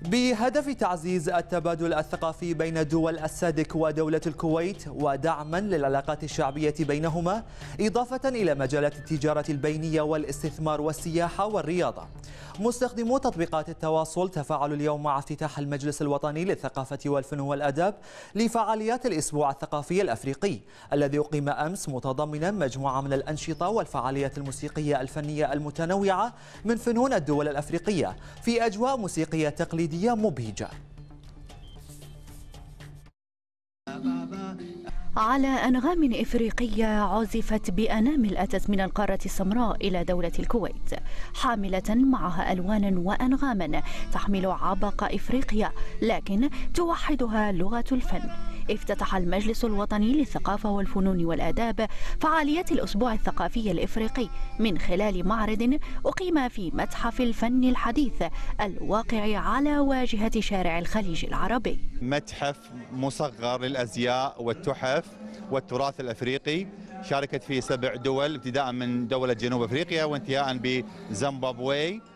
بهدف تعزيز التبادل الثقافي بين دول السادك ودولة الكويت ودعما للعلاقات الشعبية بينهما، إضافة إلى مجالات التجارة البينية والاستثمار والسياحة والرياضة. مستخدمو تطبيقات التواصل تفاعلوا اليوم مع افتتاح المجلس الوطني للثقافة والفنون والأداب لفعاليات الأسبوع الثقافي الأفريقي الذي أقيم أمس، متضمنا مجموعة من الأنشطة والفعاليات الموسيقية الفنية المتنوعة من فنون الدول الأفريقية في أجواء موسيقية تقليدية مبهجة. على أنغام إفريقية عزفت بأنامل أتت من القارة السمراء إلى دولة الكويت، حاملة معها ألوانا وأنغاما تحمل عبق إفريقيا لكن توحدها لغة الفن. افتتح المجلس الوطني للثقافة والفنون والآداب فعاليات الأسبوع الثقافي الإفريقي من خلال معرض أقيم في متحف الفن الحديث الواقع على واجهة شارع الخليج العربي. متحف مصغر للأزياء والتحف والتراث الأفريقي، شاركت فيه 7 دول ابتداء من دولة جنوب أفريقيا وانتهاء بزيمبابوي.